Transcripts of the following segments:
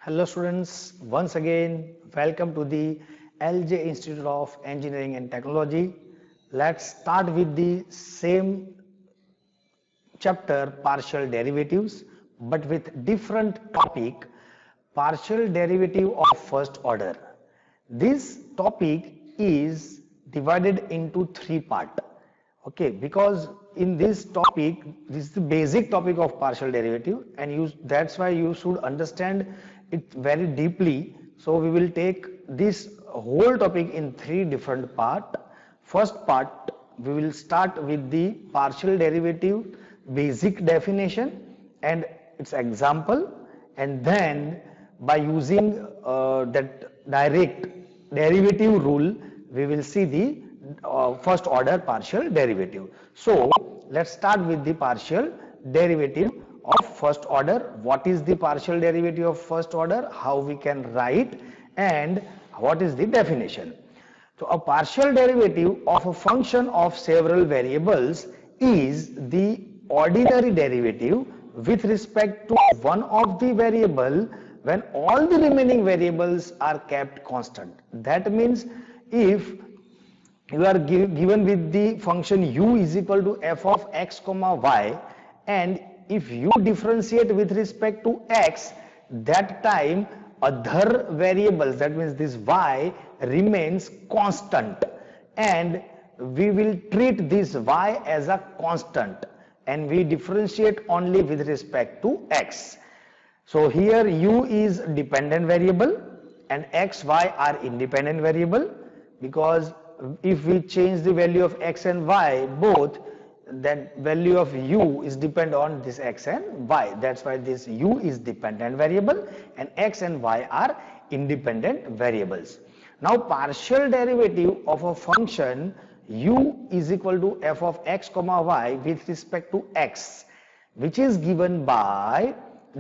Hello students, once again welcome to the LJ Institute of Engineering and Technology. Let's start with the same chapter, partial derivatives, but with different topic, partial derivative of first order. This topic is divided into three parts. Okay, because in this topic, this is the basic topic of partial derivative, and that's why you should understand it very deeply. So we will take this whole topic in three different parts. First part, we will start with the partial derivative basic definition and its example, and then by using that direct derivative rule, we will see the first order partial derivative. So let's start with the partial derivative of first order. What is the partial derivative of first order, how we can write, and what is the definition. So a partial derivative of a function of several variables is the ordinary derivative with respect to one of the variable when all the remaining variables are kept constant. That means if you are given with the function u is equal to f of x comma y, and if you differentiate with respect to x, that time other variables, that means this y, remains constant, and we will treat this y as a constant and we differentiate only with respect to x. So here u is dependent variable and x, y are independent variable, because if we change the value of x and y both, that value of u is depend on this x and y. That's why this u is dependent variable and x and y are independent variables. Now partial derivative of a function u is equal to f of x comma y with respect to x, which is given by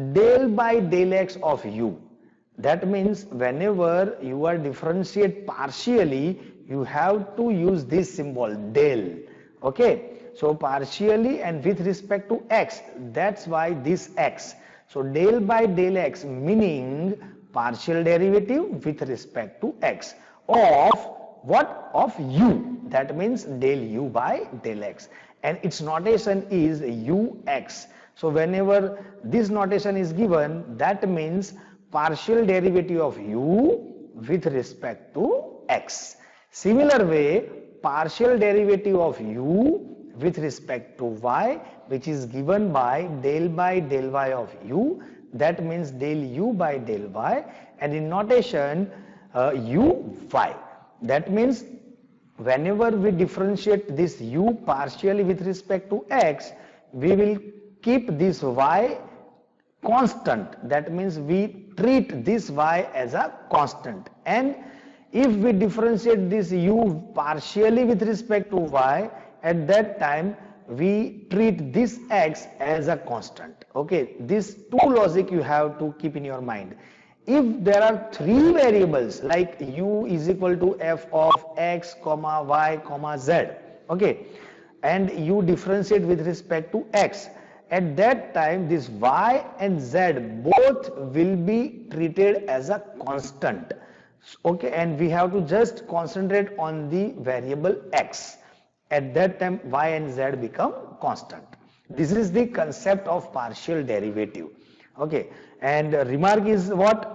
del x of u. That means whenever you are differentiate partially, you have to use this symbol del. Okay, so partially and with respect to x, that's why this x. So del x meaning partial derivative with respect to x of what? Of u. That means del u by del x, and its notation is ux. So whenever this notation is given, that means partial derivative of u with respect to x. Similar way, partial derivative of u with respect to y, which is given by del y of u, that means del u by del y, and in notation u y. That means whenever we differentiate this u partially with respect to x, we will keep this y constant. That means we treat this y as a constant, and if we differentiate this u partially with respect to y, at that time we treat this x as a constant. Okay, this two logic you have to keep in your mind. If there are three variables like u is equal to f of x comma y comma z, okay, and you differentiate with respect to x, at that time this y and z both will be treated as a constant. Okay, and we have to just concentrate on the variable x. At that time y and z become constant. This is the concept of partial derivative. Okay, and remark is what?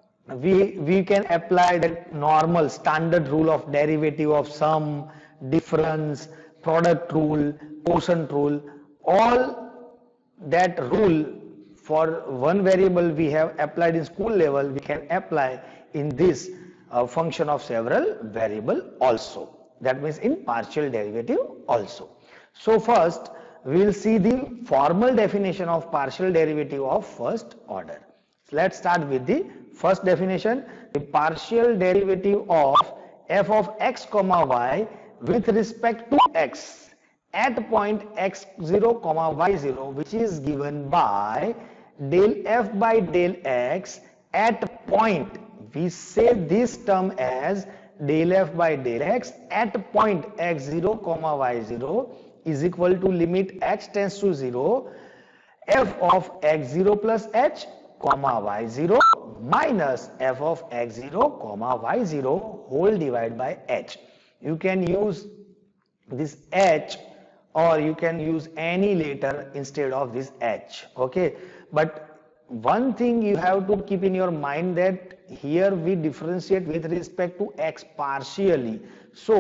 We can apply that normal standard rule of derivative of sum, difference, product rule, quotient rule. All that rule for one variable we have applied in school level, we can apply in this function of several variable also. That means in partial derivative also. So first we will see the formal definition of partial derivative of first order. So let's start with the first definition. The partial derivative of f of x comma y with respect to x at point x0 comma y0, which is given by del f by del x at point, we say this term as del f by del x at point x0 comma y0 is equal to limit x tends to 0 f of x0 plus h comma y0 minus f of x0 comma y0 whole divided by h. You can use this h or you can use any letter instead of this h, okay. But one thing you have to keep in your mind that here we differentiate with respect to x partially, so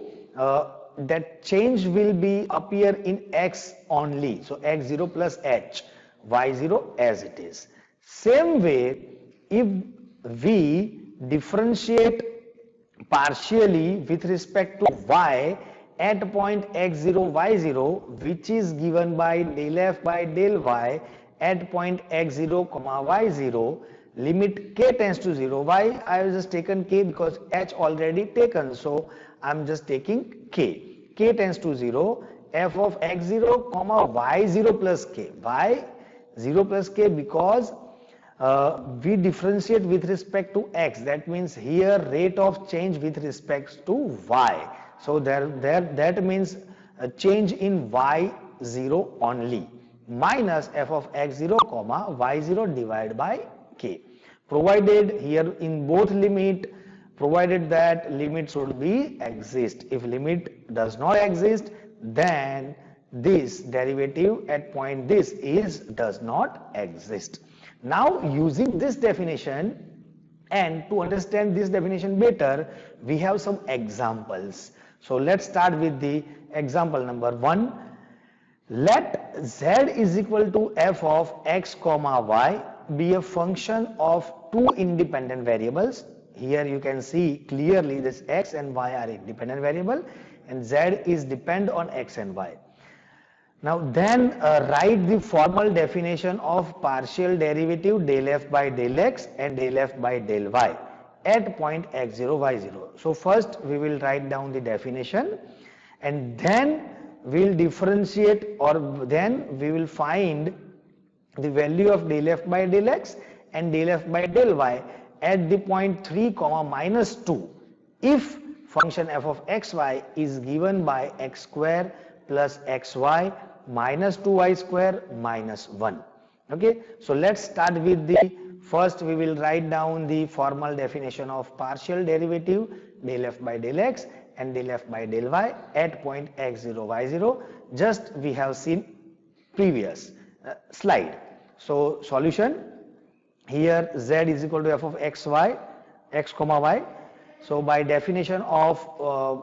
that change will be appear in x only, so x0 plus h, y0 as it is. Same way, if we differentiate partially with respect to y at point x0 y0, which is given by del f by del y at point x0 comma y0, limit k tends to 0. Why I have just taken k? Because h already taken, so I am just taking k. K tends to 0, f of x0 comma y0 plus k. Why 0 plus k? Because we differentiate with respect to x. That means here rate of change with respect to y. So that means a change in y0 only, minus f of x0 comma y0 divided by k. Provided here in both limit, provided that limit should be exist. If limit does not exist, then this derivative at point this is does not exist. Now using this definition, and to understand this definition better, we have some examples. So let's start with the example number 1. Let z is equal to f of x comma y be a function of two independent variables. Here you can see clearly this x and y are independent variable and z is depend on x and y. Now then write the formal definition of partial derivative del f by del x and del f by del y at point x0 y0. So first we will write down the definition and then we will differentiate, or then we will find the value of del f by del x and del f by del y at the point 3 comma minus 2 if function f of xy is given by x square plus xy minus 2y square minus 1. Okay, so let's start with the first. We will write down the formal definition of partial derivative del f by del x and del f by del y at point x0 y0, just we have seen previous slide. So solution, here z is equal to f of xy, x comma y. So by definition of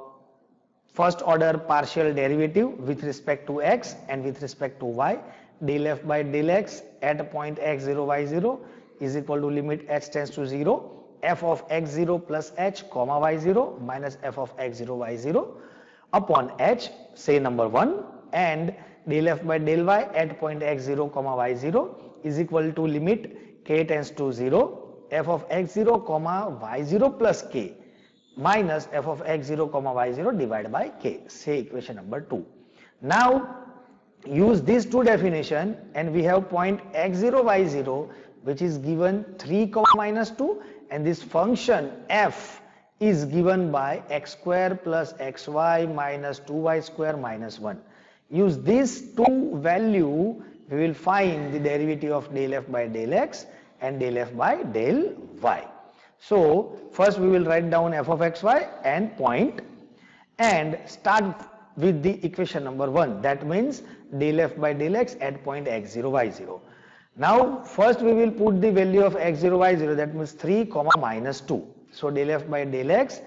first order partial derivative with respect to x and with respect to y, del f by del x at point x0 y0 is equal to limit h tends to 0, f of x0 plus h comma y0 minus f of x0 y0 upon h, say number 1, and del f by del y at point x0 comma y0 is equal to limit k tends to 0, f of x0 comma y0 plus k minus f of x0 comma y0 divided by k, say equation number 2. Now use these two definition and we have point x0 y0 which is given 3 comma minus 2 and this function f is given by x square plus xy minus 2y square minus 1. Use these two value, we will find the derivative of del f by del x and del f by del y. So first we will write down f of xy and point and start with the equation number 1, that means del f by del x at point x0 y0. Now first we will put the value of x0 y0, that means 3 comma minus 2. So del f by del x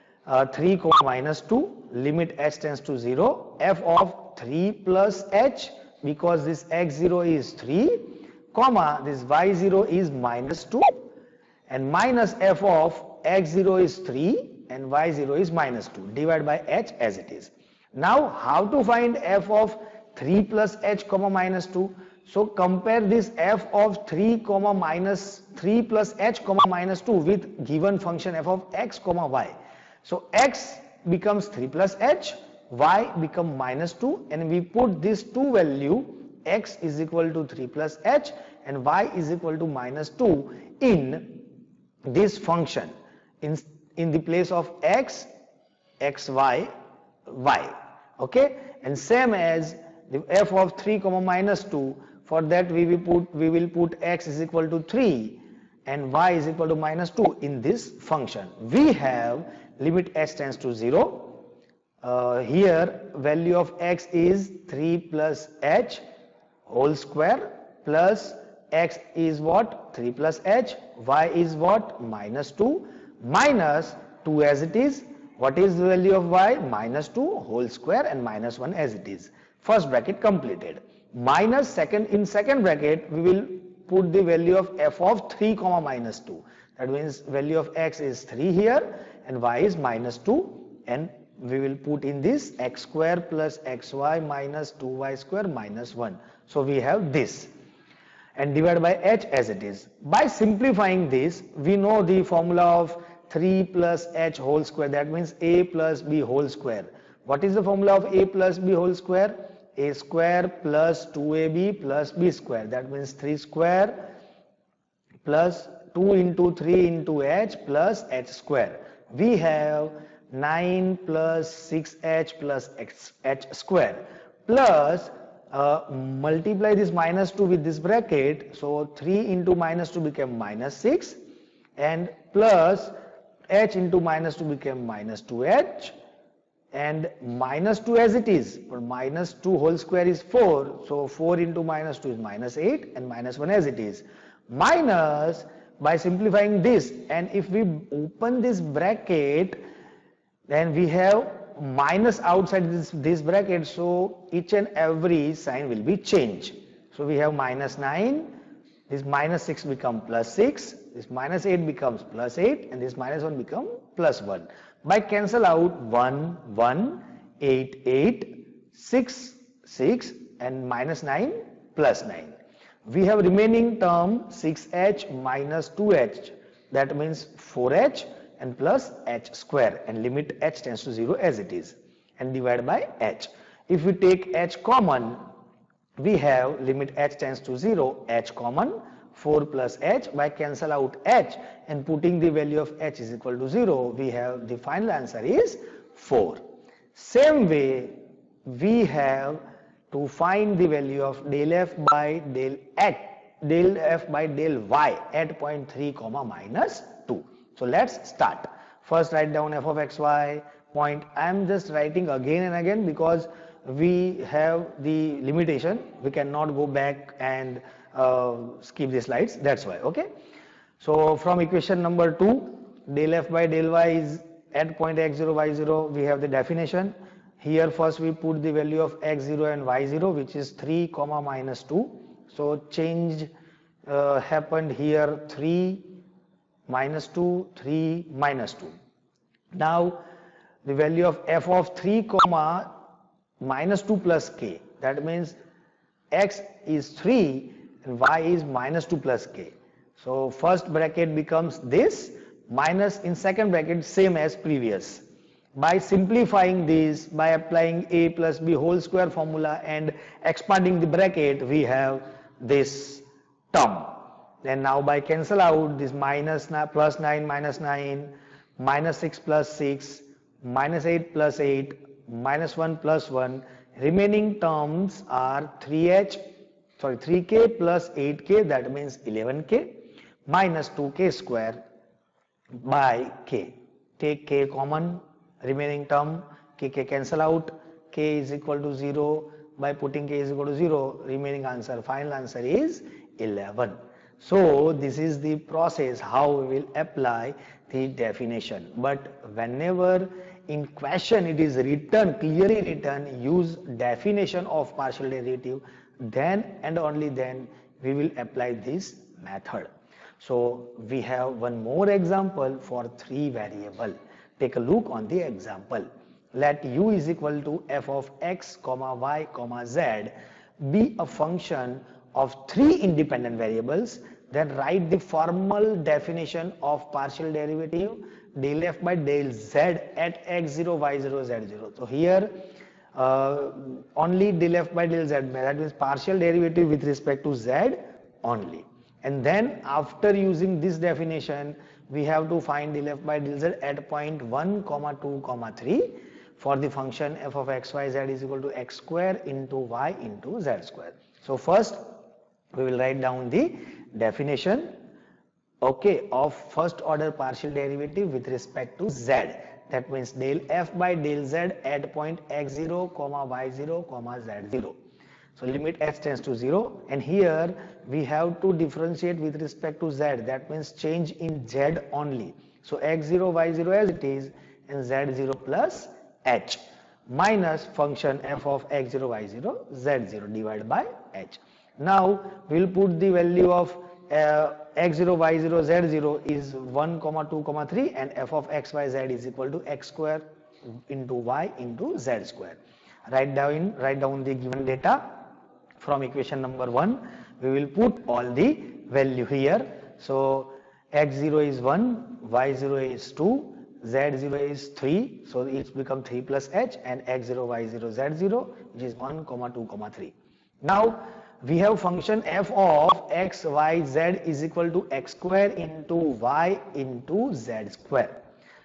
3 comma minus 2, limit h tends to 0, f of 3 plus h, because this x0 is 3 comma this y0 is minus 2 and minus f of x0 is 3 and y0 is minus 2 divided by h as it is. Now how to find f of 3 plus h comma minus 2? So compare this f of 3 comma minus 3 plus h comma minus 2 with given function f of x comma y. So x becomes 3 plus h, y become minus 2, and we put this two value, x is equal to 3 plus h and y is equal to minus 2 in this function in the place of x, xy, y. Okay, and same as the f of 3 comma minus 2, for that we will put x is equal to 3 and y is equal to minus 2 in this function. We have limit h tends to 0. Here value of x is 3 plus h whole square plus x is what? 3 plus h. Y is what? Minus 2 minus 2 as it is. What is the value of y? Minus 2 whole square and minus 1 as it is. First bracket completed. Minus second, in second bracket we will put the value of f of 3 comma minus 2. That means value of x is 3 here and y is minus 2, and we will put in this x square plus xy minus 2y square minus 1. So we have this, and divide by h as it is. By simplifying this, we know the formula of 3 plus h whole square, that means a plus b whole square. What is the formula of a plus b whole square? A square plus 2ab plus b square, that means 3 square plus 2 into 3 into h plus h square. We have 9 plus 6h plus h square plus multiply this minus 2 with this bracket, so 3 into minus 2 became minus 6, and plus h into minus 2 became minus 2h, and minus 2 as it is, but minus 2 whole square is 4, so 4 into minus 2 is minus 8, and minus 1 as it is. Minus, by simplifying this, and if we open this bracket, then we have minus outside this bracket, so each and every sign will be changed. So we have minus 9, this minus 6 become plus 6, this minus 8 becomes plus 8, and this minus 1 become plus 1. By cancel out 1, 1, 8, 8, 6, 6, and minus 9, plus 9. We have remaining term 6h minus 2h, that means 4h and plus h square, and limit h tends to 0 as it is, and divide by h. If we take h common, we have limit h tends to 0, h common, 4 plus h. By cancel out h and putting the value of h is equal to 0, we have the final answer is 4. Same way, we have to find the value of del f by del h, del f by del y at point 3 comma minus 2. So let's start. First write down f of xy point. I am just writing again and again because we have the limitation. We cannot go back and skip the slides. That's why. Okay. So from equation number 2, del f by del y is at point x0, y0. We have the definition. Here first we put the value of x0 and y0, which is 3 comma minus 2. So change happened here, 3 minus 2, 3 minus 2. Now the value of f of 3 comma minus 2 plus k, that means x is 3 and y is minus 2 plus k. So first bracket becomes this, minus in second bracket same as previous. By simplifying this, by applying a plus b whole square formula and expanding the bracket, we have this term. Then now by cancel out this minus plus 9 minus 9, minus 6 plus 6, minus 8 plus 8, minus 1 plus 1. Remaining terms are 3k plus 8k, that means 11k, minus 2k square by k. Take k common, remaining term, k cancel out, k is equal to 0. By putting k is equal to 0, remaining answer, final answer is 11. So this is the process how we will apply the definition. But whenever in question it is written, clearly written, use definition of partial derivative, then and only then we will apply this method. So we have one more example for 3 variable. Take a look on the example. Let u is equal to f of x comma y comma z be a function of 3 independent variables. Then write the formal definition of partial derivative del f by del z at x0, y0, z0. So here only del f by del z, that means partial derivative with respect to z only. And then after using this definition, we have to find del f by del z at point 1 comma 2 comma 3 for the function f of x y z is equal to x square into y into z square. So first we will write down the definition. okay, of first order partial derivative with respect to z. That means del f by del z at point x0, y0, z0. So limit h tends to 0, and here we have to differentiate with respect to z. That means change in z only. So x0, y0 as it is, and z0 plus h minus function f of x0, y0, z0 divided by h. Now we will put the value of x0, y0, z0 is 1, 2, 3, and f of x, y, z is equal to x square into y into z square. Write down the given data from equation number 1. We will put all the value here. So x0 is 1, y0 is 2, z0 is 3, so it's become 3 plus h, and x0, y0, z0, which is 1, 2, 3. Now we have function f of x, y, z is equal to x square into y into z square.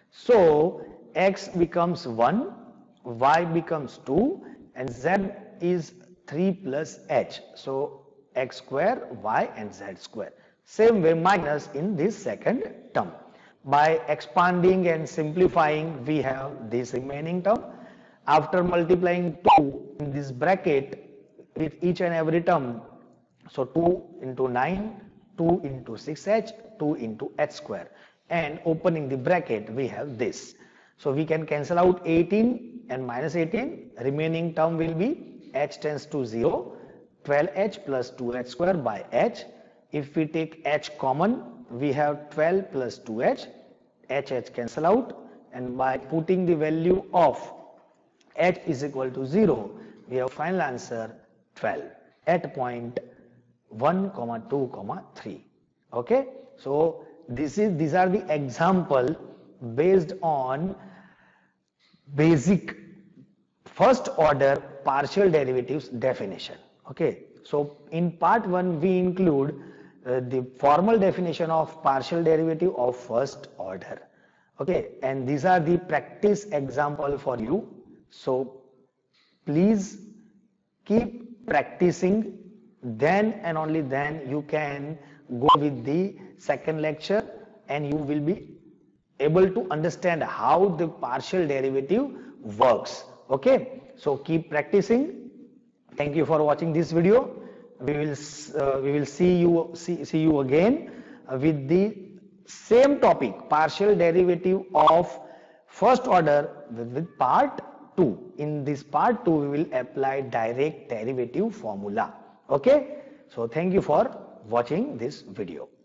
So x becomes 1, y becomes 2, and z is 3 plus h. So x square, y, and z square. Same way minus in this second term. By expanding and simplifying, we have this remaining term. After multiplying 2 in this bracket with each and every term, so 2 into 9, 2 into 6h, 2 into h square, and opening the bracket we have this. So we can cancel out 18 and minus 18. Remaining term will be h tends to 0, 12h plus 2h square by h. If we take h common, we have 12 plus 2h, h cancel out, and by putting the value of h is equal to 0, we have final answer 12 at point 1, 2, 3. Okay, so these are the example based on basic first order partial derivatives definition. Okay, so in part 1 we include the formal definition of partial derivative of first order. Okay, and these are the practice example for you. So please keep practicing, then and only then you can go with the second lecture, and you will be able to understand how the partial derivative works. Okay, so keep practicing. Thank you for watching this video. We will see you again with the same topic, partial derivative of first order, with part 2. In this part 2 we will apply direct derivative formula. Okay, so thank you for watching this video.